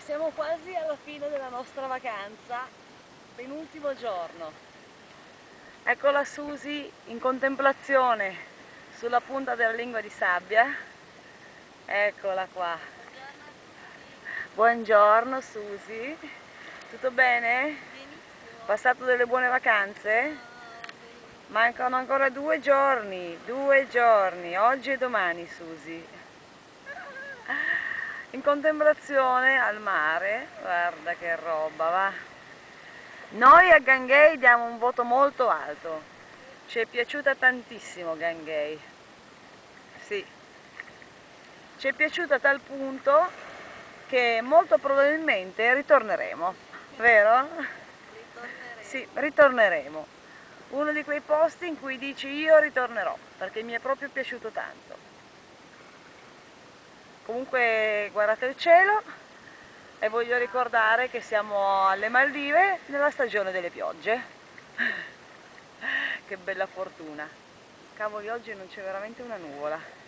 Siamo quasi alla fine della nostra vacanza, penultimo giorno. Ecco la Susi in contemplazione sulla punta della lingua di sabbia. Eccola qua. Buongiorno Susi, tutto bene? Benissimo. Passato delle buone vacanze? Mancano ancora 2 giorni, oggi e domani Susi. In contemplazione al mare, guarda che roba, va. Noi a Gangay diamo un voto molto alto, ci è piaciuta tantissimo Gangay, sì, ci è piaciuta a tal punto che molto probabilmente ritorneremo, vero? Ritorneremo. Sì, ritorneremo, uno di quei posti in cui dici io ritornerò, perché mi è proprio piaciuto tanto. Comunque guardate il cielo e voglio ricordare che siamo alle Maldive nella stagione delle piogge. Che bella fortuna. Cavoli, oggi non c'è veramente una nuvola.